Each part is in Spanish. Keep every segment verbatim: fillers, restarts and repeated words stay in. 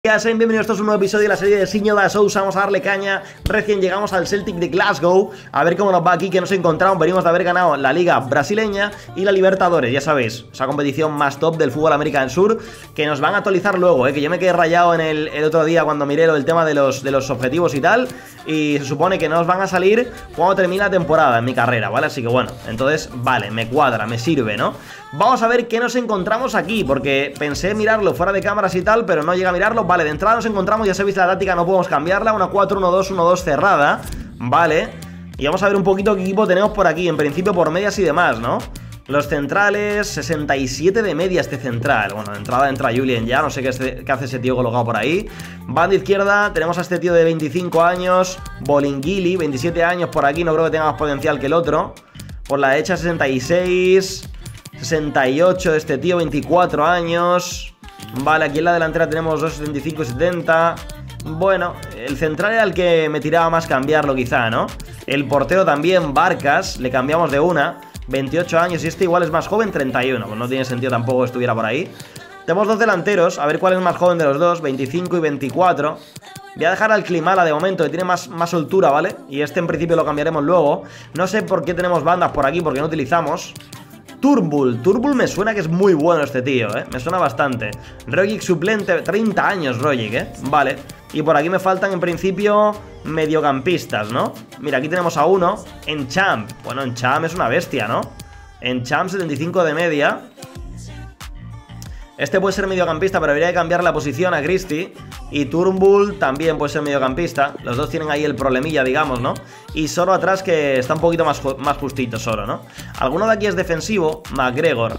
Bienvenidos a todos a un nuevo episodio de la serie de Sinho da Sousa. Vamos a darle caña. Recién llegamos al Celtic de Glasgow. A ver cómo nos va aquí, que nos encontramos. Venimos de haber ganado la Liga Brasileña y la Libertadores, ya sabéis, esa competición más top del fútbol American Sur, que nos van a actualizar luego, eh, que yo me quedé rayado en el, el otro día cuando miré el tema de los, de los objetivos y tal. Y se supone que nos van a salir cuando termine la temporada en mi carrera, ¿vale? Así que bueno, entonces, vale, me cuadra, me sirve, ¿no? Vamos a ver qué nos encontramos aquí, porque pensé mirarlo fuera de cámaras y tal, pero no llega a mirarlo. Vale, de entrada nos encontramos, ya sabéis la táctica, no podemos cambiarla, una cuatro uno dos uno dos cerrada, vale. Y vamos a ver un poquito qué equipo tenemos por aquí, en principio por medias y demás, ¿no? Los centrales, sesenta y siete de media este central. Bueno, de entrada entra Julian ya, no sé qué, este, qué hace ese tío colocado por ahí. Banda izquierda, tenemos a este tío de veinticinco años, Bolingili, veintisiete años por aquí, no creo que tenga más potencial que el otro. Por la derecha sesenta y seis, sesenta y ocho de este tío, veinticuatro años. Vale, aquí en la delantera tenemos dos setenta y cinco y setenta. Bueno, el central era el que me tiraba más cambiarlo quizá, ¿no? El portero también, Barcas, le cambiamos de una, veintiocho años, y este igual es más joven, treinta y uno. Pues no tiene sentido tampoco que estuviera por ahí. Tenemos dos delanteros, a ver cuál es más joven de los dos, veinticinco y veinticuatro. Voy a dejar al Klimala de momento, que tiene más, más soltura, ¿vale? Y este en principio lo cambiaremos luego. No sé por qué tenemos bandas por aquí, porque no utilizamos. Turnbull, Turnbull me suena que es muy bueno este tío, ¿eh? Me suena bastante. Rogic suplente, treinta años Rogic, ¿eh? Vale. Y por aquí me faltan en principio mediocampistas, ¿no? Mira, aquí tenemos a uno, Enchamp. Bueno, Enchamp es una bestia, ¿no? Enchamp, setenta y cinco de media. Este puede ser mediocampista, pero habría que cambiar la posición a Christie. Y Turnbull también puede ser mediocampista. Los dos tienen ahí el problemilla, digamos, ¿no? Y Soro atrás, que está un poquito más, más justito, Soro, ¿no? Alguno de aquí es defensivo, McGregor.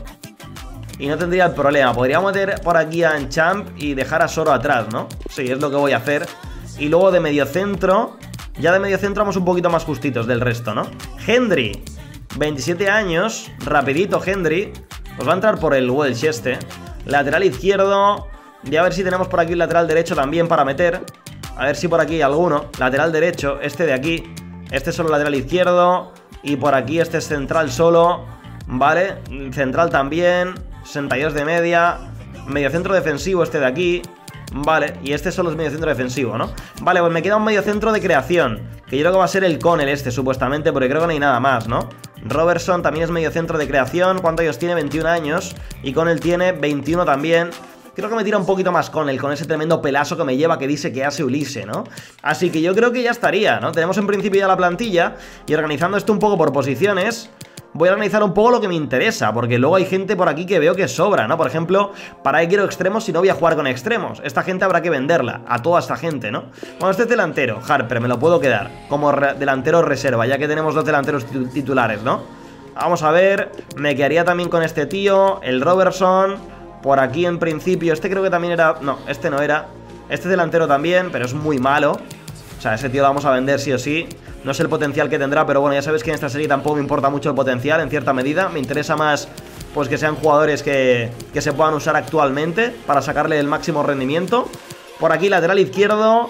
Y no tendría el problema. Podríamos meter por aquí a Enchamp y dejar a Soro atrás, ¿no? Sí, es lo que voy a hacer. Y luego de mediocentro, ya de mediocentro vamos un poquito más justitos del resto, ¿no? Hendry, veintisiete años, rapidito Hendry. Pues va a entrar por el Welsh este. Lateral izquierdo. Voy a ver si tenemos por aquí un lateral derecho también para meter. A ver si por aquí hay alguno. Lateral derecho, este de aquí. Este es solo lateral izquierdo. Y por aquí este es central solo. Vale, central también. sesenta y dos de media. Mediocentro defensivo este de aquí. Vale, y este solo es mediocentro defensivo, ¿no? Vale, pues me queda un mediocentro de creación, que yo creo que va a ser el Connell este, supuestamente, porque creo que no hay nada más, ¿no? Robertson también es mediocentro de creación. ¿Cuántos años tiene? veintiún años. Y Connell tiene veintiuno también. Creo que me tira un poquito más Connell, con ese tremendo pelazo que me lleva, que dice que hace Ulisse, ¿no? Así que yo creo que ya estaría, ¿no? Tenemos en principio ya la plantilla. Y organizando esto un poco por posiciones, voy a organizar un poco lo que me interesa, porque luego hay gente por aquí que veo que sobra, ¿no? Por ejemplo, ¿para qué quiero extremos si no voy a jugar con extremos? Esta gente habrá que venderla, a toda esta gente, ¿no? Bueno, este es delantero, Harper, me lo puedo quedar como re delantero reserva, ya que tenemos dos delanteros titulares, ¿no? Vamos a ver, me quedaría también con este tío, el Robertson. Por aquí en principio, este creo que también era... No, este no era. Este delantero también, pero es muy malo. O sea, ese tío lo vamos a vender sí o sí. No sé el potencial que tendrá, pero bueno, ya sabéis que en esta serie tampoco me importa mucho el potencial, en cierta medida. Me interesa más, pues, que sean jugadores que, que se puedan usar actualmente para sacarle el máximo rendimiento. Por aquí lateral izquierdo.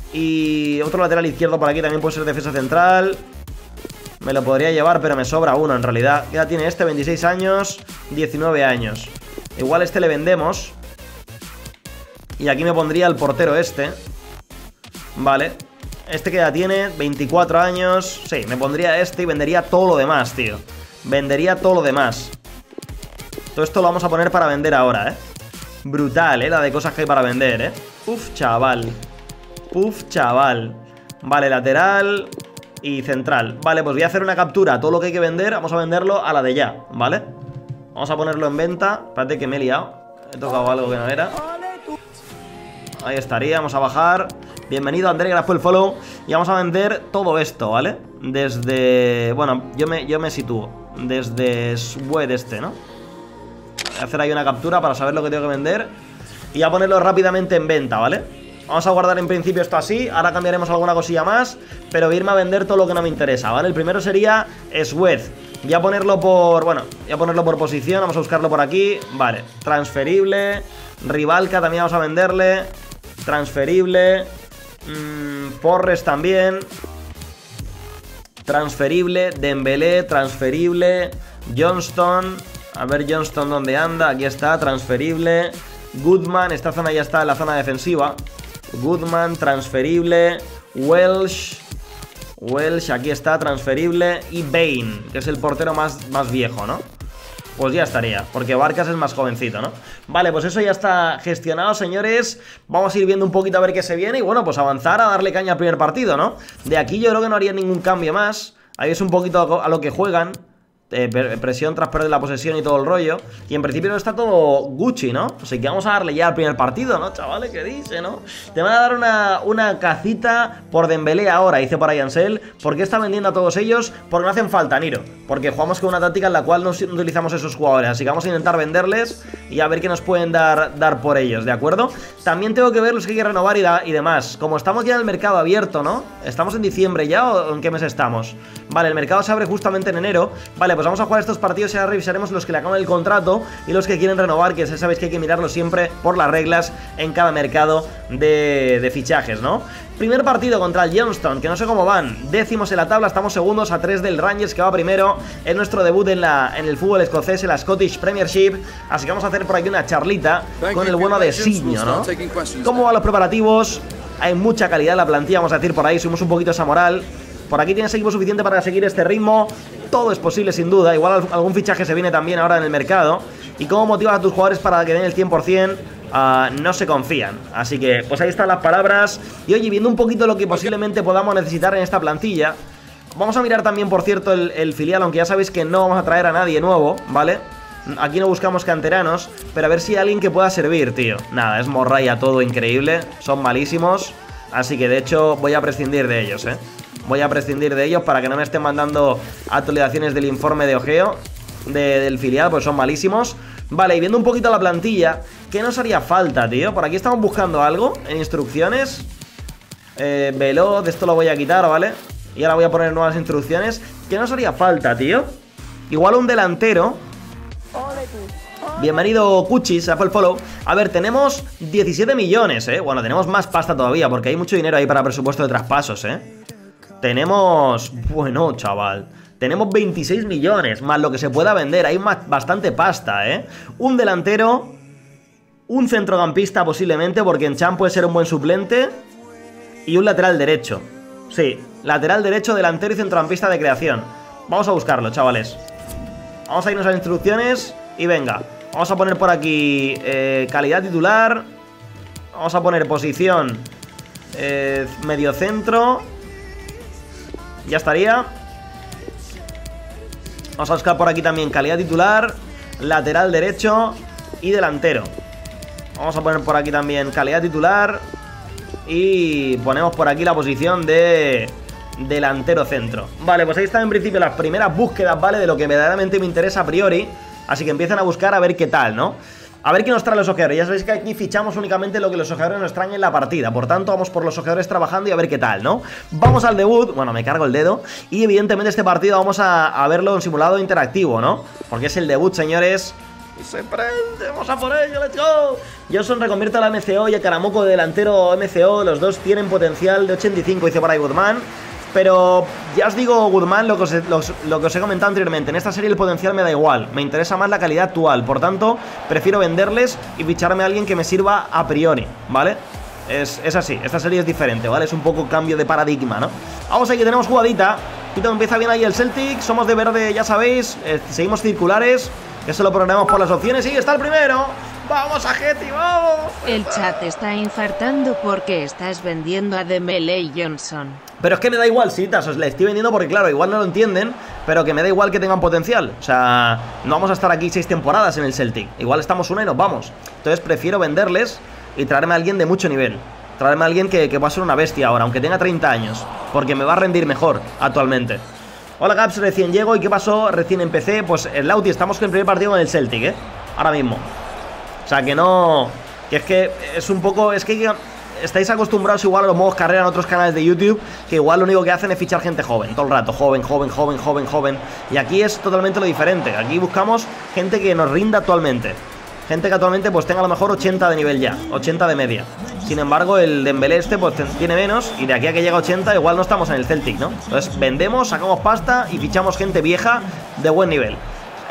Y otro lateral izquierdo por aquí también puede ser defensa central. Me lo podría llevar, pero me sobra uno en realidad. ¿Qué edad tiene este? veintiséis años, diecinueve años. Igual este le vendemos. Y aquí me pondría el portero este. Vale. Este que ya tiene veinticuatro años. Sí, me pondría este y vendería todo lo demás, tío. Vendería todo lo demás. Todo esto lo vamos a poner para vender ahora, eh. Brutal, eh, la de cosas que hay para vender, eh. Uf, chaval. Uf, chaval. Vale, lateral y central. Vale, pues voy a hacer una captura. Todo lo que hay que vender, vamos a venderlo a la de ya, ¿vale? Vamos a ponerlo en venta. Espérate que me he liado. He tocado algo que no era. Ahí estaría, vamos a bajar. Bienvenido André, gracias por el follow. Y vamos a vender todo esto, ¿vale? Desde... Bueno, yo me, yo me sitúo desde Swed este, ¿no? Voy a hacer ahí una captura para saber lo que tengo que vender. Y a ponerlo rápidamente en venta, ¿vale? Vamos a guardar en principio esto así. Ahora cambiaremos alguna cosilla más, pero voy a irme a vender todo lo que no me interesa, ¿vale? El primero sería Swed. Voy a ponerlo por... Bueno, voy a ponerlo por posición. Vamos a buscarlo por aquí. Vale, transferible. Rivalca también vamos a venderle. Transferible. mmm, Forres también. Transferible. Dembélé, transferible. Johnston. A ver Johnston dónde anda. Aquí está, transferible. Goodman, esta zona ya está en la zona defensiva. Goodman, transferible. Welsh. Welsh, aquí está, transferible. Y Bain, que es el portero más, más viejo, ¿no? Pues ya estaría, porque Barcas es más jovencito, ¿no? Vale, pues eso ya está gestionado, señores. Vamos a ir viendo un poquito a ver qué se viene. Y bueno, pues avanzar a darle caña al primer partido, ¿no? De aquí yo creo que no haría ningún cambio más. Ahí es un poquito a lo que juegan. Eh, presión tras perder la posesión y todo el rollo. Y en principio no está todo Gucci, ¿no? Así que vamos a darle ya al primer partido, ¿no? Chavales, ¿qué dice, no? Te van a dar una, una cacita por Dembélé ahora, dice por ahí Ansel. ¿Por qué está vendiendo a todos ellos? Porque no hacen falta, Niro. Porque jugamos con una táctica en la cual no utilizamos esos jugadores. Así que vamos a intentar venderles y a ver qué nos pueden dar, dar por ellos, ¿de acuerdo? También tengo que ver los que hay que renovar y, da, y demás. Como estamos ya en el mercado abierto, ¿no? ¿Estamos en diciembre ya o en qué mes estamos? Vale, el mercado se abre justamente en enero. Vale, pues vamos a jugar estos partidos y ahora revisaremos los que le acaban el contrato y los que quieren renovar, que ya sabéis que hay que mirarlo siempre por las reglas en cada mercado de, de fichajes, ¿no? Primer partido contra el Johnston, que no sé cómo van. Décimos en la tabla, estamos segundos a tres del Rangers, que va primero. Es nuestro debut en, la, en el fútbol escocés, en la Scottish Premiership. Así que vamos a hacer por aquí una charlita con el bueno de Siño, ¿no? ¿Cómo van los preparativos? Hay mucha calidad en la plantilla, vamos a decir por ahí. Subimos un poquito esa moral. Por aquí tienes equipo suficiente para seguir este ritmo. Todo es posible sin duda. Igual algún fichaje se viene también ahora en el mercado. ¿Y cómo motivas a tus jugadores para que den el cien por cien? Uh, no se confían. Así que pues ahí están las palabras. Y oye, viendo un poquito lo que posiblemente podamos necesitar en esta plantilla, vamos a mirar también, por cierto, el, el filial. Aunque ya sabéis que no vamos a traer a nadie nuevo, ¿vale? Aquí no buscamos canteranos, pero a ver si hay alguien que pueda servir, tío. Nada, es morralla todo increíble. Son malísimos. Así que de hecho voy a prescindir de ellos, ¿eh? Voy a prescindir de ellos para que no me estén mandando actualizaciones del informe de ojeo de, del filial, pues son malísimos. Vale, y viendo un poquito la plantilla, ¿qué nos haría falta, tío? Por aquí estamos buscando algo en instrucciones. eh, Veloz, esto lo voy a quitar, ¿vale? Y ahora voy a poner nuevas instrucciones. ¿Qué nos haría falta, tío? Igual un delantero. Bienvenido Cuchis, a el follow. A ver, tenemos diecisiete millones, ¿eh? Bueno, tenemos más pasta todavía, porque hay mucho dinero ahí para presupuesto de traspasos, ¿eh? Tenemos... Bueno, chaval, tenemos veintiséis millones, más lo que se pueda vender. Hay más, bastante pasta, ¿eh? Un delantero, un centrocampista posiblemente, porque en Champ puede ser un buen suplente, y un lateral derecho. Sí, lateral derecho, delantero y centrocampista de creación. Vamos a buscarlo, chavales. Vamos a irnos a las instrucciones y venga. Vamos a poner por aquí eh, calidad titular. Vamos a poner posición eh, mediocentro. Ya estaría. Vamos a buscar por aquí también calidad titular, lateral derecho y delantero. Vamos a poner por aquí también calidad titular. Y ponemos por aquí la posición de delantero centro. Vale, pues ahí están en principio las primeras búsquedas, ¿vale? De lo que verdaderamente me interesa a priori. Así que empiezan a buscar a ver qué tal, ¿no? A ver qué nos traen los ojeadores. Ya sabéis que aquí fichamos únicamente lo que los ojeadores nos traen en la partida. Por tanto, vamos por los ojeadores trabajando y a ver qué tal, ¿no? Vamos al debut. Bueno, me cargo el dedo. Y evidentemente este partido vamos a, a verlo en simulado interactivo, ¿no? Porque es el debut, señores. Y se prende, vamos a por ello, let's go. Johnson reconvierte a la M C O y a Caramoco de delantero M C O. Los dos tienen potencial de ochenta y cinco, dice por ahí Goodman. Pero ya os digo, Goodman, lo que os, he, lo, lo que os he comentado anteriormente. En esta serie el potencial me da igual. Me interesa más la calidad actual. Por tanto, prefiero venderles y ficharme a alguien que me sirva a priori, ¿vale? Es, es así, esta serie es diferente, ¿vale? Es un poco cambio de paradigma, ¿no? Vamos ahí, que tenemos jugadita. Quito, empieza bien ahí el Celtic. Somos de verde, ya sabéis. eh, Seguimos circulares. Eso lo programamos por las opciones. Y está el primero. ¡Vamos a Getty, vamos! El chat está infartando porque estás vendiendo a Dembélé y Johnson. Pero es que me da igual, citas, os le estoy vendiendo porque claro, igual no lo entienden, pero que me da igual que tengan potencial. O sea, no vamos a estar aquí seis temporadas en el Celtic. Igual estamos una y nos vamos. Entonces prefiero venderles y traerme a alguien de mucho nivel. Traerme a alguien que, que va a ser una bestia ahora, aunque tenga treinta años. Porque me va a rendir mejor actualmente. Hola Gaps, recién llego. ¿Y qué pasó? Recién empecé. Pues el Lauti, estamos con el primer partido con el Celtic, ¿eh? Ahora mismo. O sea, que no... Que es que es un poco... Es que estáis acostumbrados igual a los modos carrera en otros canales de YouTube, que igual lo único que hacen es fichar gente joven, todo el rato, joven, joven, joven, joven, joven. Y aquí es totalmente lo diferente. Aquí buscamos gente que nos rinda actualmente. Gente que actualmente pues tenga a lo mejor ochenta de nivel ya, ochenta de media. Sin embargo, el Dembélé este pues tiene menos, y de aquí a que llegue a ochenta igual no estamos en el Celtic, ¿no? Entonces vendemos, sacamos pasta y fichamos gente vieja de buen nivel.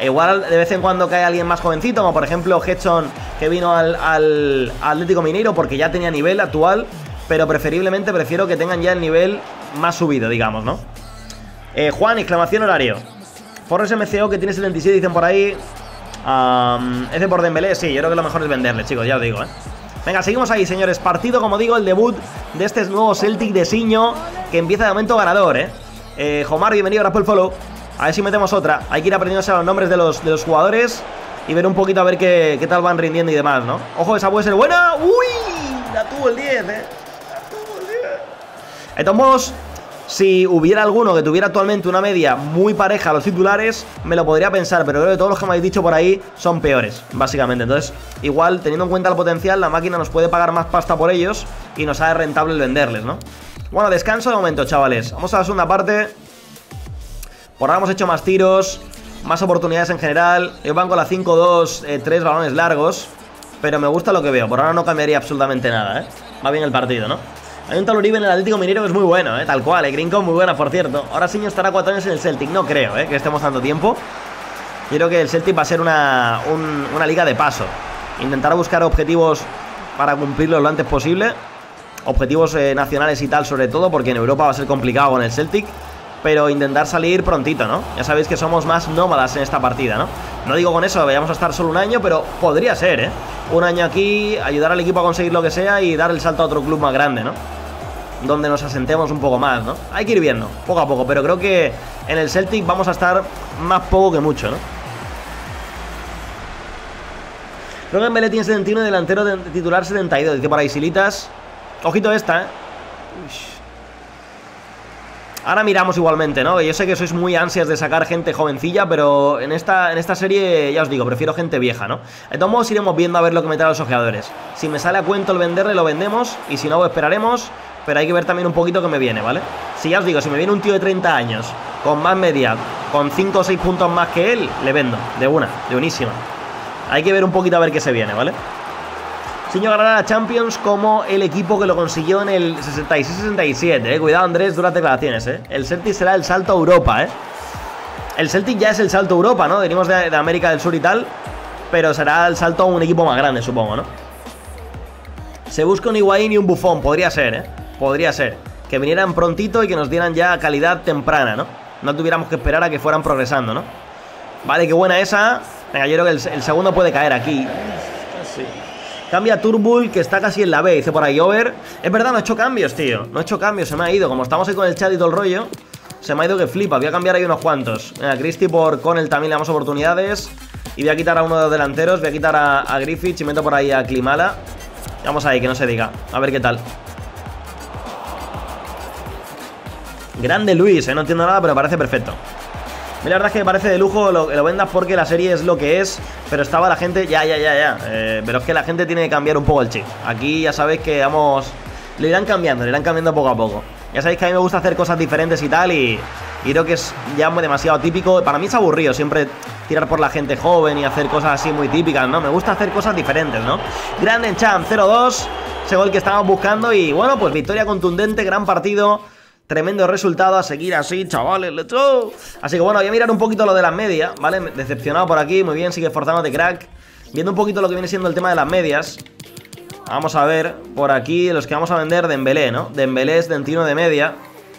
Igual de vez en cuando cae alguien más jovencito, como por ejemplo Hedson, que vino al, al Atlético Mineiro porque ya tenía nivel actual, pero preferiblemente prefiero que tengan ya el nivel más subido, digamos, ¿no? Eh, Juan, exclamación horario. Forres M C O que tiene setenta y siete, dicen por ahí. Um, ¿Es de por Dembélé? Sí, yo creo que lo mejor es venderle, chicos, ya os digo, ¿eh? Venga, seguimos ahí, señores. Partido, como digo, el debut de este nuevo Celtic de Siño, que empieza de momento ganador, ¿eh? eh Jomar, bienvenido, gracias por el follow. A ver si metemos otra. Hay que ir aprendiéndose los nombres de los, de los jugadores y ver un poquito a ver qué, qué tal van rindiendo y demás, ¿no? Ojo, esa puede ser buena. ¡Uy! La tuvo el diez, ¿eh? La tuvo el diez. De todos modos, si hubiera alguno que tuviera actualmente una media muy pareja a los titulares, me lo podría pensar, pero creo que todos los que me habéis dicho por ahí son peores, básicamente. Entonces, igual, teniendo en cuenta el potencial, la máquina nos puede pagar más pasta por ellos y nos sale rentable el venderles, ¿no? Bueno, descanso de momento, chavales. Vamos a la segunda parte. Por ahora hemos hecho más tiros, más oportunidades en general. Yo van con la cinco dos, tres balones largos, pero me gusta lo que veo. Por ahora no cambiaría absolutamente nada, ¿eh? Va bien el partido, ¿no? Hay un tal Uribe en el Atlético Mineiro que es muy bueno, ¿eh? Tal cual, el Grinco muy buena, por cierto. Ahora Siño estará cuatro años en el Celtic. No creo, ¿eh? Que estemos dando tiempo. Yo creo que el Celtic va a ser una, un, una liga de paso. Intentar buscar objetivos para cumplirlos lo antes posible. Objetivos eh, nacionales y tal, sobre todo, porque en Europa va a ser complicado con el Celtic. Pero intentar salir prontito, ¿no? Ya sabéis que somos más nómadas en esta partida, ¿no? No digo con eso que vayamos a estar solo un año, pero podría ser, ¿eh? Un año aquí, ayudar al equipo a conseguir lo que sea y dar el salto a otro club más grande, ¿no? Donde nos asentemos un poco más, ¿no? Hay que ir viendo, poco a poco, pero creo que en el Celtic vamos a estar más poco que mucho, ¿no? Creo que Dembélé tiene setenta y uno y delantero de titular setenta y dos, dice por ahí Silitas. Ojito esta, ¿eh? Uy. Ahora miramos igualmente, ¿no? Yo sé que sois muy ansias de sacar gente jovencilla, pero en esta, en esta serie, ya os digo, prefiero gente vieja, ¿no? De todos modos iremos viendo a ver lo que me traen los ojeadores. Si me sale a cuento el venderle, lo vendemos, y si no, pues esperaremos, pero hay que ver también un poquito que me viene, ¿vale? Si ya os digo, si me viene un tío de treinta años, con más media, con cinco o seis puntos más que él, le vendo, de una, de unísima. Hay que ver un poquito a ver qué se viene, ¿vale? Siño ganará la Champions como el equipo que lo consiguió en el sesenta y seis sesenta y siete, eh. Cuidado, Andrés, duras declaraciones, eh. El Celtic será el salto a Europa, eh. El Celtic ya es el salto a Europa, ¿no? Venimos de, de América del Sur y tal, pero será el salto a un equipo más grande, supongo, ¿no? Se busca un Higuaín y un Buffon, podría ser, eh. Podría ser. Que vinieran prontito y que nos dieran ya calidad temprana, ¿no? No tuviéramos que esperar a que fueran progresando, ¿no? Vale, qué buena esa. Venga, yo creo que el, el segundo puede caer aquí. Sí. Cambia Turbul, que está casi en la B, dice por ahí Over. Es verdad, no he hecho cambios, tío. No he hecho cambios, se me ha ido. Como estamos ahí con el chat y todo el rollo, se me ha ido que flipa. Voy a cambiar ahí unos cuantos. A Christie por Connell también le damos oportunidades. Y voy a quitar a uno de los delanteros. Voy a quitar a, a Griffiths y meto por ahí a Klimala. Vamos ahí, que no se diga. A ver qué tal. Grande Luis, eh. No entiendo nada, pero parece perfecto. La verdad es que me parece de lujo lo, lo vendas porque la serie es lo que es. Pero estaba la gente, ya, ya, ya, ya eh, pero es que la gente tiene que cambiar un poco el chip. Aquí ya sabéis que vamos, lo irán cambiando, lo irán cambiando poco a poco. Ya sabéis que a mí me gusta hacer cosas diferentes y tal. Y, y creo que es ya demasiado típico. Para mí es aburrido siempre tirar por la gente joven y hacer cosas así muy típicas, ¿no? Me gusta hacer cosas diferentes, ¿no? Grande en Champ, cero dos. Ese gol que estábamos buscando. Y bueno, pues victoria contundente, gran partido. Tremendo resultado, a seguir así, chavales, let's go. Así que bueno, voy a mirar un poquito lo de las medias, ¿vale? Decepcionado por aquí, muy bien, sigue esforzándote, crack. Viendo un poquito lo que viene siendo el tema de las medias. Vamos a ver, por aquí, los que vamos a vender, Dembélé, ¿no? Dembélé es veintiuno de media.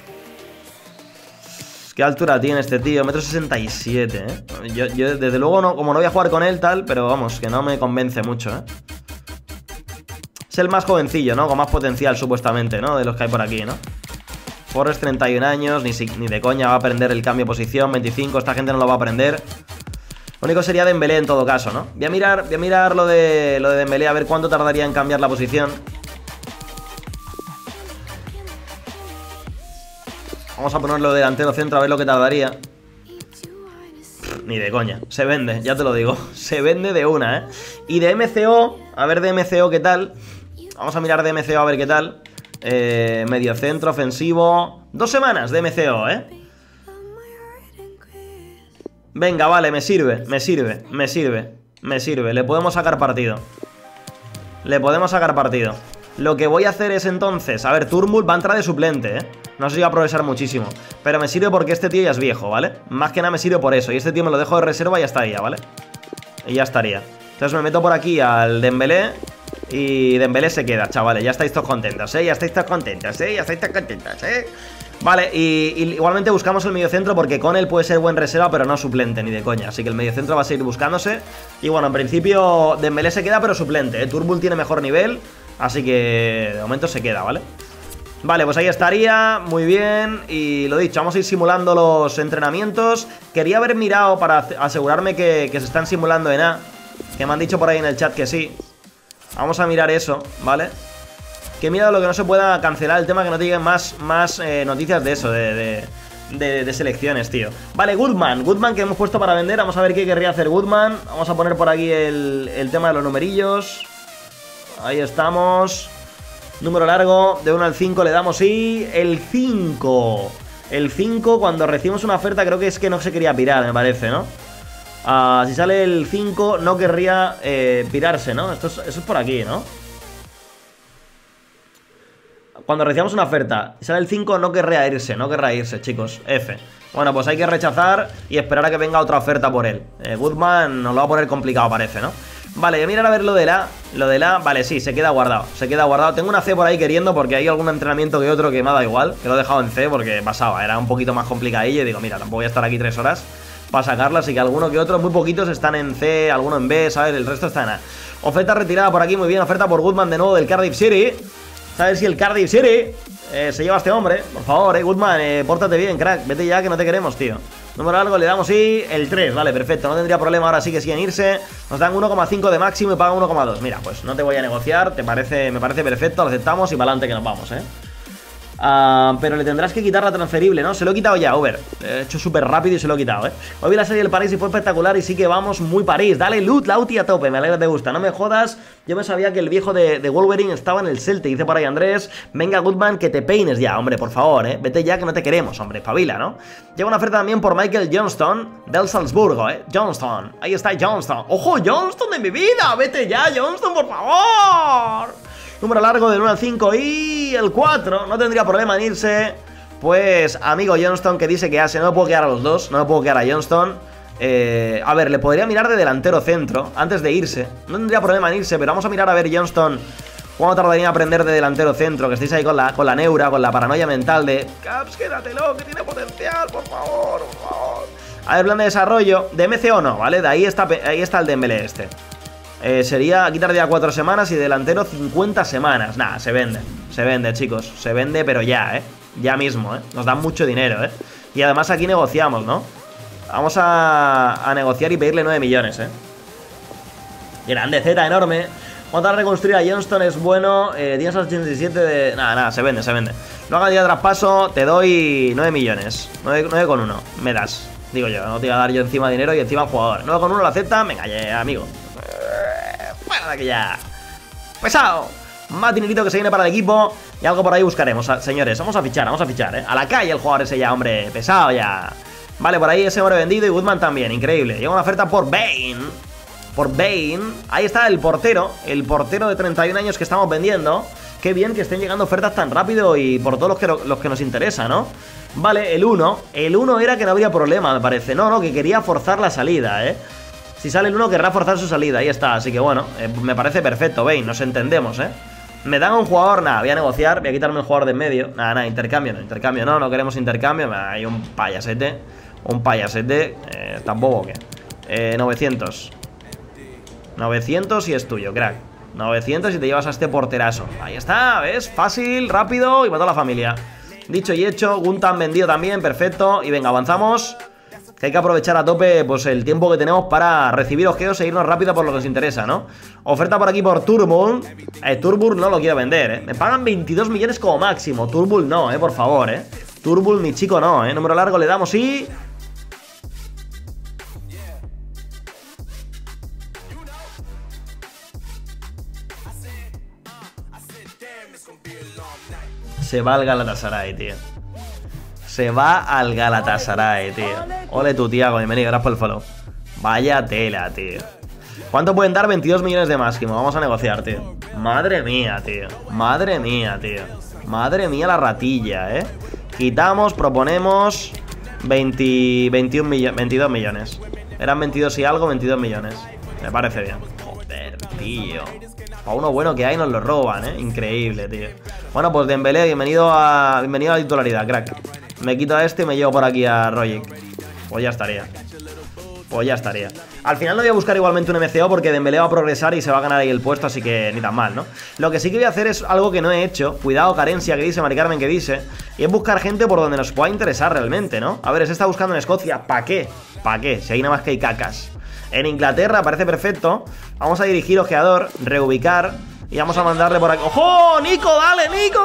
¿Qué altura tiene este tío? Metro sesenta y siete, ¿eh? Yo, yo desde luego, no, como no voy a jugar con él, tal, pero vamos, que no me convence mucho, ¿eh? Es el más jovencillo, ¿no? Con más potencial, supuestamente, ¿no? De los que hay por aquí, ¿no? Forres, treinta y un años, ni, ni de coña va a aprender el cambio de posición, veinticinco, esta gente no lo va a aprender. Lo único sería Dembélé en todo caso, ¿no? Voy a mirar, voy a mirar lo de, lo de Dembélé, a ver cuánto tardaría en cambiar la posición. Vamos a ponerlo delantero centro a ver lo que tardaría. Pff, ni de coña, se vende, ya te lo digo. Se vende de una, ¿eh? Y de M C O, a ver de M C O qué tal. Vamos a mirar de M C O a ver qué tal. Eh, medio centro, ofensivo. Dos semanas de M C O, ¿eh? Venga, vale, me sirve, me sirve, me sirve, me sirve. Le podemos sacar partido. Le podemos sacar partido. Lo que voy a hacer es entonces... A ver, Turnbull va a entrar de suplente, ¿eh? No sé si va a progresar muchísimo. Pero me sirve porque este tío ya es viejo, ¿vale? Más que nada me sirve por eso. Y este tío me lo dejo de reserva y ya estaría, ¿vale? Y ya estaría. Entonces me meto por aquí al Dembélé. Y Dembélé se queda, chavales. Ya estáis todos contentos, ¿eh? Ya estáis todos contentos, ¿eh? Ya estáis todos contentos, ¿eh? Vale, y, y igualmente buscamos el mediocentro porque con él puede ser buen reserva, pero no suplente, ni de coña. Así que el mediocentro va a seguir buscándose. Y bueno, en principio Dembélé se queda, pero suplente, ¿eh? Turnbull tiene mejor nivel, así que de momento se queda, ¿vale? Vale, pues ahí estaría, muy bien. Y lo dicho, vamos a ir simulando los entrenamientos. Quería haber mirado para asegurarme que, que se están simulando en A, que me han dicho por ahí en el chat que sí. Vamos a mirar eso, ¿vale? Que he mirado lo que no se pueda cancelar, el tema que no te lleguen más, más eh, noticias de eso, de, de, de, de selecciones, tío. Vale, Goodman, Goodman que hemos puesto para vender. Vamos a ver qué querría hacer Goodman. Vamos a poner por aquí el, el tema de los numerillos. Ahí estamos. Número largo, de uno al cinco le damos y... El cinco. El cinco, cuando recibimos una oferta, creo que es que no se quería pirar, me parece, ¿no? Uh, si sale el cinco, no querría eh, pirarse, ¿no? Esto es, eso es por aquí, ¿no? Cuando recibamos una oferta y sale el cinco, no querría irse, no querrá irse, chicos. F. Bueno, pues hay que rechazar y esperar a que venga otra oferta por él. eh, Goodman nos lo va a poner complicado, parece, ¿no? Vale, voy a mirar a ver lo de la Lo de la, vale, sí, se queda guardado. Se queda guardado, tengo una C por ahí queriendo, porque hay algún entrenamiento que otro que me ha dado igual, que lo he dejado en C porque pasaba, era un poquito más complicadillo. Y digo, mira, tampoco voy a estar aquí tres horas para sacarla, así que alguno que otro, muy poquitos están en C, alguno en B, ¿sabes? El resto está en A. Oferta retirada por aquí, muy bien, oferta por Goodman de nuevo del Cardiff City. ¿Sabes si el Cardiff City eh, se lleva a este hombre? Por favor, eh, Goodman, eh, pórtate bien, crack, vete ya que no te queremos, tío. Número largo, le damos y el tres, vale, perfecto, no tendría problema, ahora sí que siguen irse. Nos dan uno coma cinco de máximo y pagan uno coma dos. Mira, pues no te voy a negociar, te parece, me parece perfecto, lo aceptamos y para adelante que nos vamos, eh. Uh, pero le tendrás que quitar la transferible, ¿no? Se lo he quitado ya, Uber. He hecho súper rápido y se lo he quitado, ¿eh? Hoy vi la serie del París y fue espectacular y sí que vamos muy París. Dale, loot, Lauti a tope, me alegra que te gusta. No me jodas, yo me sabía que el viejo de, de Wolverine estaba en el Celtic. Dice por ahí Andrés, venga Goodman, que te peines ya, hombre, por favor, ¿eh? Vete ya que no te queremos, hombre, espabila, ¿no? Llega una oferta también por Michael Johnston del Salzburgo, ¿eh? Johnston, ahí está Johnston. ¡Ojo, Johnston de mi vida! Vete ya, Johnston, por favor. Número largo del uno al cinco y el cuatro. No tendría problema en irse. Pues amigo Johnston que dice que hace. No me puedo quedar a los dos. No me puedo quedar a Johnston. eh, A ver, le podría mirar de delantero centro antes de irse. No tendría problema en irse, pero vamos a mirar a ver Johnston cuánto tardaría en aprender de delantero centro. Que estéis ahí con la, con la neura, con la paranoia mental de Caps, quédatelo, que tiene potencial, por favor, por favor. A ver, plan de desarrollo. De M C o no, ¿vale? De ahí está, ahí está el Dembélé este. Eh, sería quitar ya cuatro semanas y delantero cincuenta semanas. Nah, se vende, se vende, chicos. Se vende, pero ya, ¿eh? Ya mismo, ¿eh? Nos dan mucho dinero, ¿eh? Y además aquí negociamos, ¿no? Vamos a, a negociar y pedirle nueve millones, ¿eh? Grande Z, enorme. Vamos a reconstruir a Johnston, es bueno. eh, Tienes ochenta y siete de... Nada, nada, se vende, se vende. No hagas ya traspaso, te doy nueve millones. nueve con uno, me das. Digo yo, no te iba a dar yo encima dinero y encima jugador. nueve con uno lo acepta, venga, ya, amigo. Fuera de aquí ya. Pesado. Más dinerito que se viene para el equipo. Y algo por ahí buscaremos, señores. Vamos a fichar, vamos a fichar, ¿eh? A la calle el jugador ese ya, hombre. Pesado ya. Vale, por ahí ese hombre vendido y Goodman también. Increíble. Llega una oferta por Bane. Por Bane. Ahí está el portero. El portero de treinta y un años que estamos vendiendo. Qué bien que estén llegando ofertas tan rápido y por todos los que, los que nos interesa, ¿no? Vale, el uno. El uno era que no habría problema, me parece. No, no, que quería forzar la salida, ¿eh? Si sale el uno querrá forzar su salida, ahí está, así que bueno, eh, me parece perfecto, Bane, nos entendemos, ¿eh? Me dan un jugador, nada, voy a negociar, voy a quitarme el jugador de en medio. Nada, nada, intercambio, no, intercambio, no, no queremos intercambio, hay un payasete, un payasete, eh, tampoco que eh, novecientos novecientos y es tuyo, crack. novecientos y te llevas a este porterazo. Ahí está, ¿ves? Fácil, rápido y para toda la familia. Dicho y hecho, Guntan vendido también, perfecto. Y venga, avanzamos. Que hay que aprovechar a tope pues el tiempo que tenemos para recibir ojeos e irnos rápido por lo que nos interesa, ¿no? Oferta por aquí por Turnbull. Eh, Turnbull no lo quiero vender, ¿eh? Me pagan veintidós millones como máximo. Turnbull no, ¿eh? Por favor, ¿eh? Turnbull, mi chico, no, ¿eh? Número largo le damos y... Se va al Galatasaray, tío. Se va al Galatasaray, tío. Ole tu Tiago, bienvenido, gracias por el follow. Vaya tela, tío. ¿Cuánto pueden dar? veintidós millones de máximo. Vamos a negociar, tío. Madre mía, tío. Madre mía, tío. Madre mía la ratilla, ¿eh? Quitamos, proponemos veinte, veintiún millones, veintidós millones. Eran veintidós y algo, veintidós millones. Me parece bien. Joder, tío. A uno bueno que hay nos lo roban, ¿eh? Increíble, tío. Bueno, pues Dembélé, bienvenido a bienvenido a la titularidad, crack. Me quito a este y me llevo por aquí a Rogic. Pues ya estaría. Pues ya estaría. Al final no voy a buscar igualmente un M C O porque Dembélé va a progresar y se va a ganar ahí el puesto, así que ni tan mal, ¿no? Lo que sí que voy a hacer es algo que no he hecho. Cuidado, carencia, que dice Mari Carmen, que dice. Y es buscar gente por donde nos pueda interesar realmente, ¿no? A ver, se está buscando en Escocia. ¿Para qué? ¿Para qué? Si ahí nada más que hay cacas. En Inglaterra parece perfecto. Vamos a dirigir ojeador, reubicar y vamos a mandarle por aquí. ¡Ojo! ¡Nico, dale, Nico!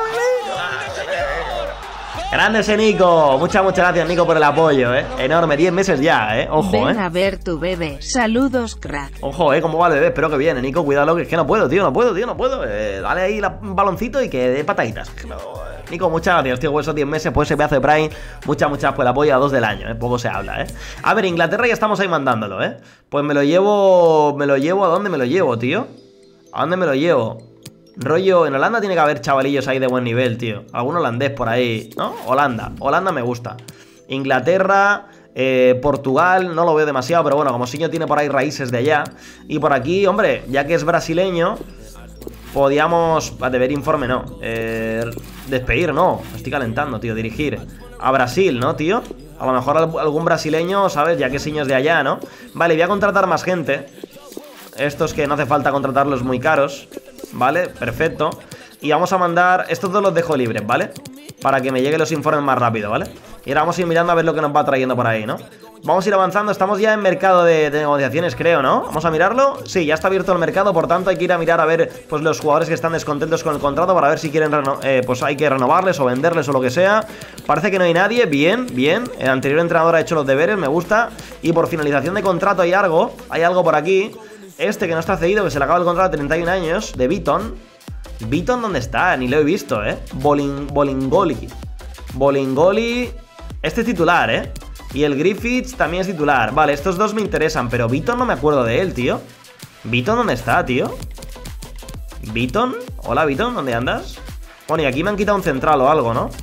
¡Dale, Nico! Grande ese Nico. Muchas, muchas gracias, Nico, por el apoyo, ¿eh? Enorme, diez meses ya, ¿eh? Ojo, Ven ¿eh? a ver tu bebé. Saludos, crack. Ojo, ¿eh? ¿Cómo va el bebé? Espero que viene, Nico. Cuídalo, que es que no puedo, tío. No puedo, tío, no puedo. Eh, dale ahí la, un baloncito y que dé pataditas. No, eh. Nico, muchas gracias, tío. Por esos diez meses, por ese pedazo de Prime. Muchas, muchas por el apoyo a dos del año, ¿eh? Poco se habla, ¿eh? A ver, Inglaterra ya estamos ahí mandándolo, ¿eh? Pues me lo llevo... ¿Me lo llevo? ¿A dónde me lo llevo, tío? ¿A dónde me lo llevo? Rollo, en Holanda tiene que haber chavalillos ahí de buen nivel, tío. Algún holandés por ahí, ¿no? Holanda, Holanda me gusta. Inglaterra, eh, Portugal, no lo veo demasiado, pero bueno, como Siño tiene por ahí raíces de allá. Y por aquí, hombre, ya que es brasileño, podíamos... A deber informe, no. Eh, despedir, no. Me estoy calentando, tío, dirigir. A Brasil, ¿no, tío? A lo mejor algún brasileño, ¿sabes? Ya que Siño es de allá, ¿no? Vale, voy a contratar más gente. Estos que no hace falta contratarlos muy caros. Vale, perfecto. Y vamos a mandar... Estos dos los dejo libres, ¿vale? Para que me lleguen los informes más rápido, ¿vale? Y ahora vamos a ir mirando a ver lo que nos va trayendo por ahí, ¿no? Vamos a ir avanzando. Estamos ya en mercado de, de negociaciones, creo, ¿no? Vamos a mirarlo. Sí, ya está abierto el mercado. Por tanto, hay que ir a mirar a ver, pues, los jugadores que están descontentos con el contrato, para ver si quieren, eh, pues hay que renovarles o venderles o lo que sea. Parece que no hay nadie. Bien, bien. El anterior entrenador ha hecho los deberes, me gusta. Y por finalización de contrato hay algo. Hay algo por aquí. Este que no está cedido, que se le acaba el contrato de treinta y un años, de Beaton. ¿Beaton dónde está? Ni lo he visto, ¿eh? Boling, Bolingoli. Bolingoli. Este es titular, ¿eh? Y el Griffiths también es titular. Vale, estos dos me interesan, pero Beaton no me acuerdo de él, tío. ¿Beaton dónde está, tío? ¿Beaton? Hola, Beaton, ¿dónde andas? Bueno, y aquí me han quitado un central o algo, ¿no?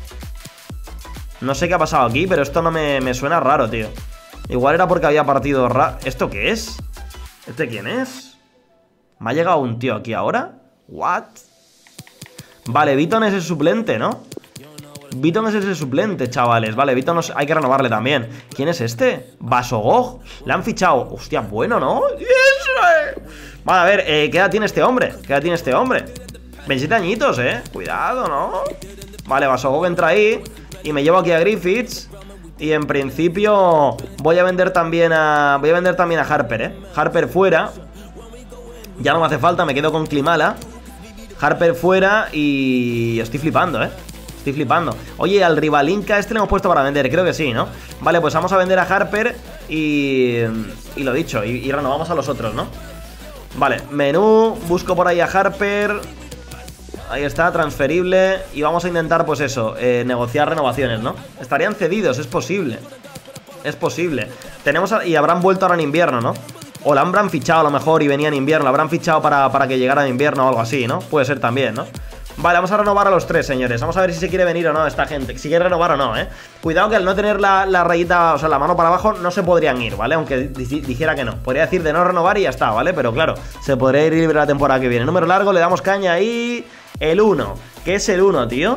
No sé qué ha pasado aquí, pero esto no me, me suena raro, tío. Igual era porque había partido raro. ¿Esto qué es? ¿Este quién es? ¿Me ha llegado un tío aquí ahora? ¿What? Vale, Beaton es el suplente, ¿no? Beaton es ese suplente, chavales. Vale, Beaton nos... hay que renovarle también. ¿Quién es este? Basogog. Le han fichado. Hostia, bueno, ¿no? ¡Yes! Vale, a ver, eh, ¿qué edad tiene este hombre? ¿Qué edad tiene este hombre? veintisiete añitos, ¿eh? Cuidado, ¿no? Vale, Basogog entra ahí. Y me llevo aquí a Griffiths. Y en principio voy a vender también a... Voy a vender también a Harper, ¿eh? Harper fuera. Ya no me hace falta, me quedo con Klimala. Harper fuera y... Estoy flipando, ¿eh? Estoy flipando. Oye, al Rivalinka este le hemos puesto para vender, creo que sí, ¿no? Vale, pues vamos a vender a Harper y... Y lo dicho, y, y renovamos a los otros, ¿no? Vale, menú, busco por ahí a Harper. Ahí está, transferible. Y vamos a intentar, pues eso, eh, negociar renovaciones, ¿no? Estarían cedidos, es posible. Es posible. Tenemos a... Y habrán vuelto ahora en invierno, ¿no? O la habrán fichado a lo mejor y venía en invierno. La habrán fichado para, para que llegara en invierno o algo así, ¿no? Puede ser también, ¿no? Vale, vamos a renovar a los tres, señores. Vamos a ver si se quiere venir o no esta gente. Si quiere renovar o no, ¿eh? Cuidado que al no tener la, la rayita, o sea, la mano para abajo, no se podrían ir, ¿vale? Aunque dijera que no. Podría decir de no renovar y ya está, ¿vale? Pero claro, se podría ir libre la temporada que viene. Número largo, le damos caña ahí. El uno. ¿Qué es el uno, tío?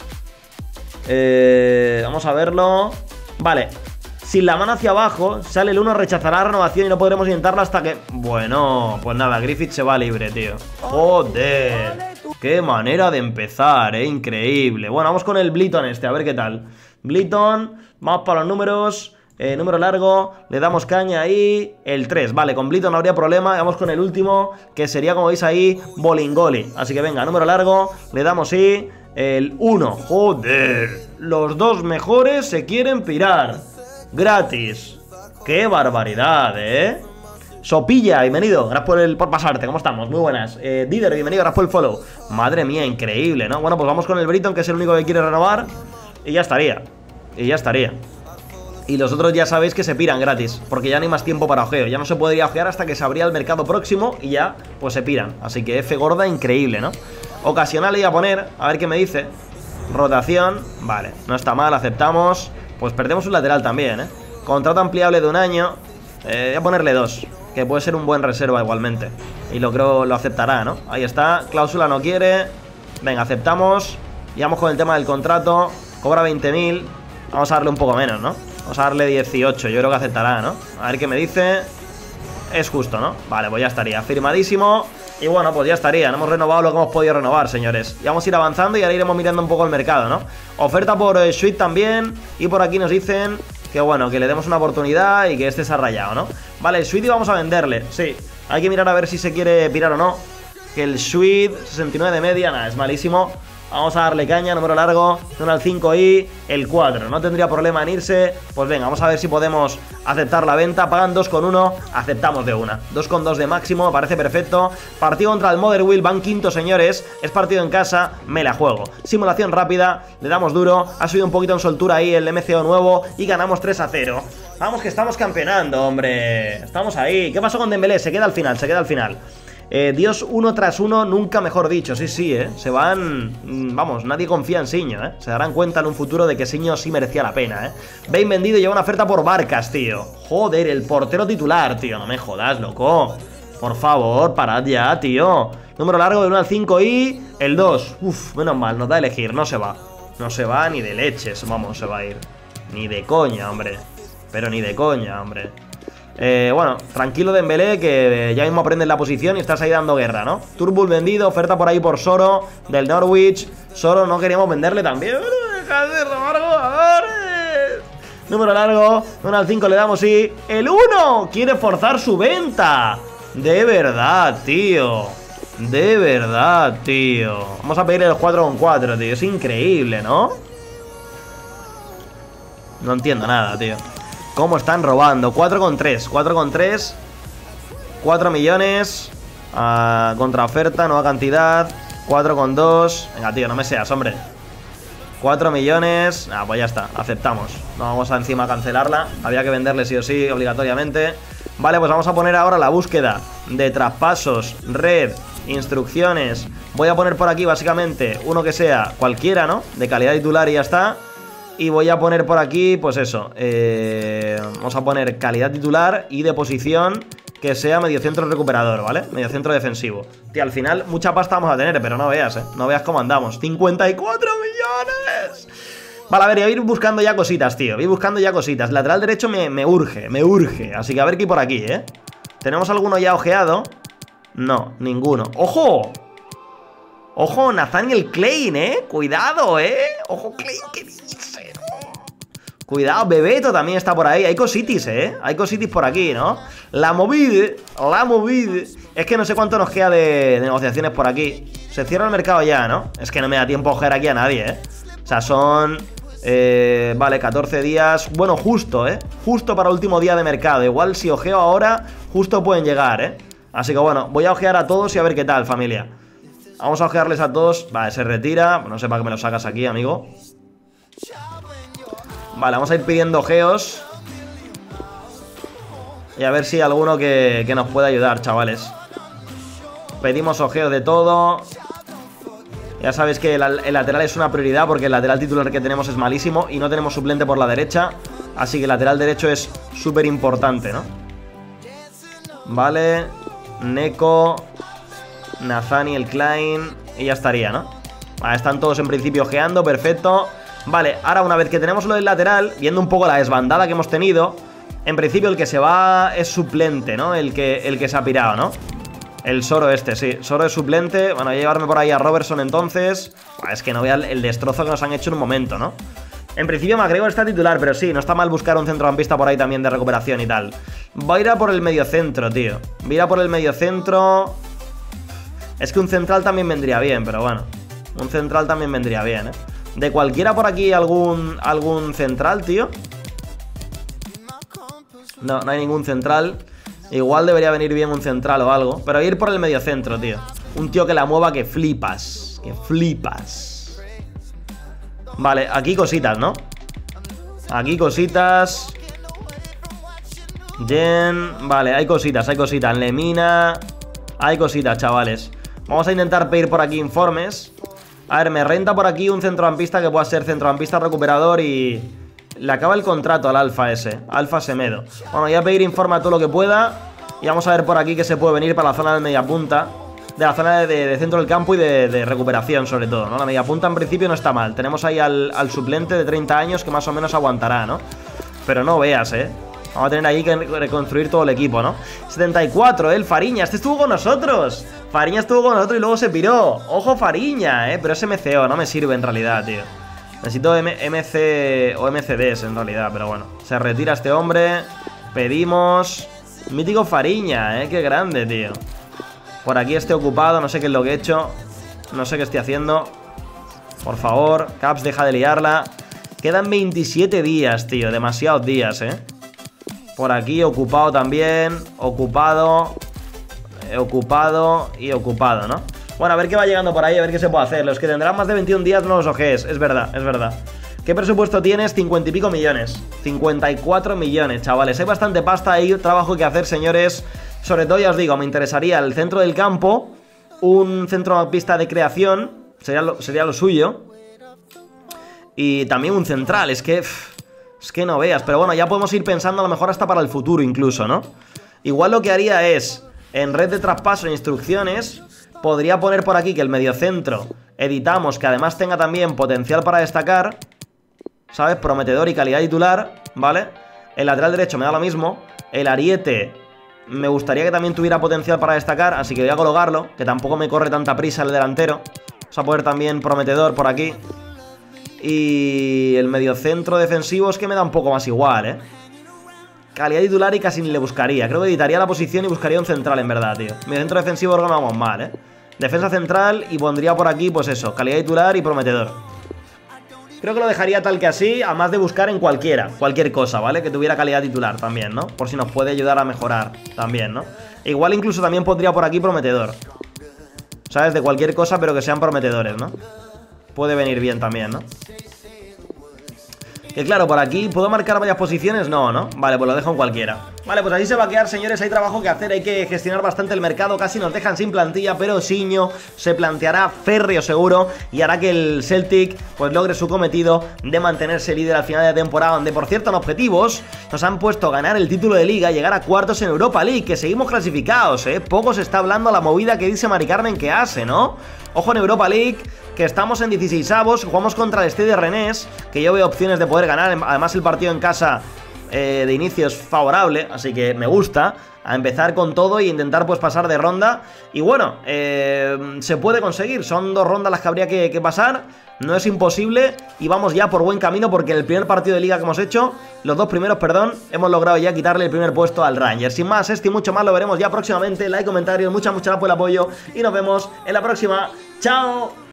Eh, vamos a verlo. Vale. Sin la mano hacia abajo, sale el uno, rechazará la renovación y no podremos intentarlo hasta que... Bueno, pues nada, Griffith se va libre, tío. Joder. Qué manera de empezar, eh, increíble. Bueno, vamos con el Bleaton este, a ver qué tal. Bleaton, vamos para los números. eh, Número largo, le damos caña ahí. El tres, vale, con Bleaton no habría problema. Vamos con el último, que sería, como veis ahí, Bolingoli. Así que venga, número largo, le damos sí. El uno, joder. Los dos mejores se quieren pirar. Gratis. Qué barbaridad, eh. Sopilla, bienvenido, gracias por, el, por pasarte, ¿cómo estamos? Muy buenas. eh, Dider, bienvenido, gracias por el follow. Madre mía, increíble, ¿no? Bueno, pues vamos con el Bleaton, que es el único que quiere renovar. Y ya estaría. Y ya estaría. Y los otros ya sabéis que se piran gratis, porque ya no hay más tiempo para ojeo. Ya no se podría ojear hasta que se abría el mercado próximo y ya, pues se piran. Así que F gorda, increíble, ¿no? Ocasional le voy a poner, a ver qué me dice. Rotación, vale, no está mal, aceptamos. Pues perdemos un lateral también, ¿eh? Contrato ampliable de un año. eh, Voy a ponerle dos, que puede ser un buen reserva igualmente. Y lo creo, lo aceptará, ¿no? Ahí está, cláusula no quiere. Venga, aceptamos. Y vamos con el tema del contrato. Cobra veinte mil. Vamos a darle un poco menos, ¿no? Vamos a darle dieciocho, yo creo que aceptará, ¿no? A ver qué me dice. Es justo, ¿no? Vale, pues ya estaría, firmadísimo. Y bueno, pues ya estaría, no hemos renovado lo que hemos podido renovar, señores. Y vamos a ir avanzando y ahora iremos mirando un poco el mercado, ¿no? Oferta por eh, Sweet también. Y por aquí nos dicen que bueno, que le demos una oportunidad y que este se ha rayado, ¿no? Vale, el Sweet y vamos a venderle, sí. Hay que mirar a ver si se quiere pirar o no. Que el Sweet, sesenta y nueve de media, nada, es malísimo. Vamos a darle caña, número largo, uno al cinco y el cuatro. No tendría problema en irse. Pues venga, vamos a ver si podemos aceptar la venta. Pagan dos con uno, aceptamos de una. dos con dos de máximo, me parece perfecto. Partido contra el Mother Wheel, van quinto, señores. Es partido en casa, me la juego. Simulación rápida, le damos duro. Ha subido un poquito en soltura ahí el M C O nuevo y ganamos tres a cero. Vamos que estamos campeonando, hombre. Estamos ahí. ¿Qué pasó con Dembélé? Se queda al final, se queda al final. Eh, Dios uno tras uno, nunca mejor dicho. Sí, sí, eh. Se van... Vamos, nadie confía en Siño, eh. Se darán cuenta en un futuro de que Siño sí merecía la pena, eh. Vein vendido y lleva una oferta por Barcas, tío. Joder, el portero titular, tío. No me jodas, loco. Por favor, parad ya, tío. Número largo de uno al cinco y el dos. Uf, menos mal, nos da a elegir. No se va. No se va ni de leches, vamos, se va a ir. Ni de coña, hombre. Pero ni de coña, hombre. Eh, bueno, tranquilo Dembélé, que ya mismo aprendes la posición y estás ahí dando guerra, ¿no? Turbul vendido, oferta por ahí por Soro, del Norwich. Soro no queríamos venderle también. Deja de robar jugadores. Número largo, uno al cinco le damos y el uno quiere forzar su venta. De verdad, tío. De verdad, tío. Vamos a pedir el cuatro con cuatro, tío. Es increíble, ¿no? No entiendo nada, tío. ¿Cómo están robando? cuatro con tres, cuatro con tres, cuatro millones. uh, Contraoferta, nueva cantidad, cuatro con dos. Venga, tío, no me seas, hombre. cuatro millones. Ah, pues ya está, aceptamos. No vamos a encima cancelarla. Había que venderle sí o sí, obligatoriamente. Vale, pues vamos a poner ahora la búsqueda de traspasos, red, instrucciones. Voy a poner por aquí básicamente uno que sea cualquiera, ¿no? De calidad titular y ya está. Y voy a poner por aquí, pues eso, eh, vamos a poner calidad titular y de posición que sea mediocentro recuperador, ¿vale? Mediocentro defensivo. Tío, al final mucha pasta vamos a tener, pero no veas, ¿eh? No veas cómo andamos. ¡cincuenta y cuatro millones! Vale, a ver, voy a ir buscando ya cositas, tío. Voy buscando ya cositas. Lateral derecho me, me urge, me urge. Así que a ver qué hay por aquí, ¿eh? ¿Tenemos alguno ya ojeado? No, ninguno. ¡Ojo! Ojo, Nathaniel Klein, ¿eh? Cuidado, ¿eh? Ojo, Klein, ¿qué dice? Cuidado, Bebeto también está por ahí. Hay cositis, ¿eh? Hay cositis por aquí, ¿no? La movida, la movida. Es que no sé cuánto nos queda de, de negociaciones por aquí. Se cierra el mercado ya, ¿no? Es que no me da tiempo a ojear aquí a nadie, ¿eh? O sea, son... Eh, vale, catorce días. Bueno, justo, ¿eh? Justo para último día de mercado. Igual si ojeo ahora, justo pueden llegar, ¿eh? Así que bueno, voy a ojear a todos y a ver qué tal, familia. Vamos a ojearles a todos. Vale, se retira. No sé para qué me lo sacas aquí, amigo. Vale, vamos a ir pidiendo ojeos. Y a ver si hay alguno que, que nos pueda ayudar, chavales. Pedimos ojeos de todo. Ya sabéis que el, el lateral es una prioridad porque el lateral titular que tenemos es malísimo y no tenemos suplente por la derecha. Así que el lateral derecho es súper importante, ¿no? Vale. Neko, Nathaniel Klein y ya estaría, ¿no? Vale, están todos en principio ojeando, perfecto. Vale, ahora una vez que tenemos lo del lateral, viendo un poco la desbandada que hemos tenido, en principio el que se va es suplente, ¿no? El que, el que se ha pirado, ¿no? El Soro este, sí, Soro es suplente. Bueno, voy a llevarme por ahí a Robertson entonces. Buah, es que no vea el, el destrozo que nos han hecho en un momento, ¿no? En principio McGregor está titular, pero sí, no está mal buscar un centrocampista por ahí también de recuperación y tal. Voy a ir a por el mediocentro, tío. Voy a ir a por el mediocentro. Es que un central también vendría bien, pero bueno. Un central también vendría bien, ¿eh? De cualquiera por aquí algún, algún central, tío. No, no hay ningún central. Igual debería venir bien un central o algo. Pero voy a ir por el mediocentro, tío. Un tío que la mueva que flipas. Que flipas. Vale, aquí cositas, ¿no? Aquí cositas. Jen. Vale, hay cositas, hay cositas. Lemina. Hay cositas, chavales. Vamos a intentar pedir por aquí informes. A ver, me renta por aquí un centrocampista que pueda ser centrocampista recuperador y... le acaba el contrato al Alfa ese, Alfa Semedo. Bueno, voy a pedir informe a todo lo que pueda. Y vamos a ver por aquí que se puede venir para la zona de media punta. De la zona de, de, de centro del campo y de, de recuperación sobre todo, ¿no? La media punta en principio no está mal. Tenemos ahí al, al suplente de treinta años que más o menos aguantará, ¿no? Pero no veas, ¿eh? Vamos a tener ahí que reconstruir todo el equipo, ¿no? setenta y cuatro, ¿eh? El Fariña, este estuvo con nosotros. Fariña estuvo con nosotros y luego se piró. Ojo Fariña, ¿eh? Pero es M C O, no me sirve en realidad, tío. Necesito M C o M C Ds en realidad, pero bueno. Se retira este hombre. Pedimos... Mítico Fariña, ¿eh? Qué grande, tío. Por aquí estoy ocupado, no sé qué es lo que he hecho. No sé qué estoy haciendo. Por favor, Caps, deja de liarla. Quedan veintisiete días, tío. Demasiados días, ¿eh? Por aquí, ocupado también. Ocupado. eh, Ocupado y ocupado, ¿no? Bueno, a ver qué va llegando por ahí, a ver qué se puede hacer. Los que tendrán más de veintiún días no los ojees. Es verdad, es verdad. ¿Qué presupuesto tienes? cincuenta y pico millones. cincuenta y cuatro millones, chavales. Hay bastante pasta ahí, trabajo que hacer, señores. Sobre todo, ya os digo, me interesaría el centro del campo. Un centrocampista de creación. Sería lo, sería lo suyo. Y también un central. Es que... Pff, es que no veas. Pero bueno, ya podemos ir pensando a lo mejor hasta para el futuro incluso, ¿no? Igual lo que haría es... En red de traspaso e instrucciones... Podría poner por aquí que el mediocentro editamos, que además tenga también potencial para destacar, ¿sabes? Prometedor y calidad titular, ¿vale? El lateral derecho me da lo mismo. El ariete me gustaría que también tuviera potencial para destacar, así que voy a colocarlo, que tampoco me corre tanta prisa el delantero. Vamos a poner también prometedor por aquí. Y el mediocentro defensivo es que me da un poco más igual, ¿eh? Calidad titular y casi ni le buscaría. Creo que editaría la posición y buscaría un central en verdad, tío. Mediocentro defensivo no vamos mal, ¿eh? Defensa central y pondría por aquí, pues eso, calidad titular y prometedor. Creo que lo dejaría tal que así, a más de buscar en cualquiera, cualquier cosa, ¿vale? Que tuviera calidad titular también, ¿no? Por si nos puede ayudar a mejorar también, ¿no? E igual incluso también pondría por aquí prometedor. ¿Sabes? De cualquier cosa, pero que sean prometedores, ¿no? Puede venir bien también, ¿no? Que claro, por aquí, ¿puedo marcar varias posiciones? No, ¿no? Vale, pues lo dejo en cualquiera. Vale, pues así se va a quedar, señores. Hay trabajo que hacer, hay que gestionar bastante el mercado. Casi nos dejan sin plantilla, pero Siño se planteará férreo seguro y hará que el Celtic pues logre su cometido de mantenerse líder al final de temporada, donde por cierto en objetivos nos han puesto ganar el título de Liga, llegar a cuartos en Europa League, que seguimos clasificados, ¿eh? Poco se está hablando la movida que dice Mari Carmen que hace, ¿no? Ojo en Europa League, que estamos en dieciseisavos, jugamos contra el Stade Rennais, que yo veo opciones de poder ganar. Además el partido en casa eh, de inicio es favorable, así que me gusta a empezar con todo e intentar pues pasar de ronda. Y bueno, eh, se puede conseguir, son dos rondas las que habría que, que pasar. No es imposible y vamos ya por buen camino, porque en el primer partido de liga que hemos hecho, los dos primeros, perdón, hemos logrado ya quitarle el primer puesto al Rangers. Sin más, esto y mucho más lo veremos ya próximamente. Like, comentarios, muchas, muchas gracias por el apoyo y nos vemos en la próxima. ¡Chao!